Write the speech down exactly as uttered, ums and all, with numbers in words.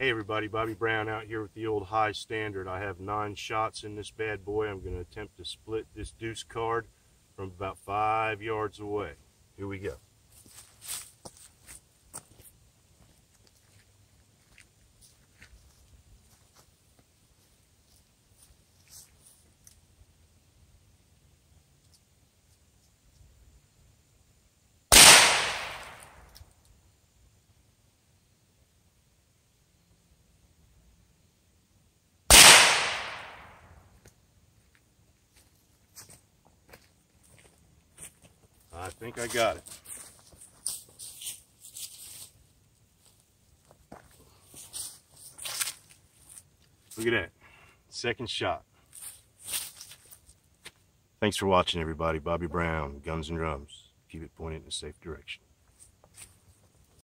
Hey everybody, Bobby Brown out here with the old high standard. I have nine shots in this bad boy. I'm going to attempt to split this deuce card from about five yards away. Here we go. I think I got it. Look at that. Second shot. Thanks for watching, everybody. Bobby Brown, Guns and Drums. Keep it pointed in a safe direction.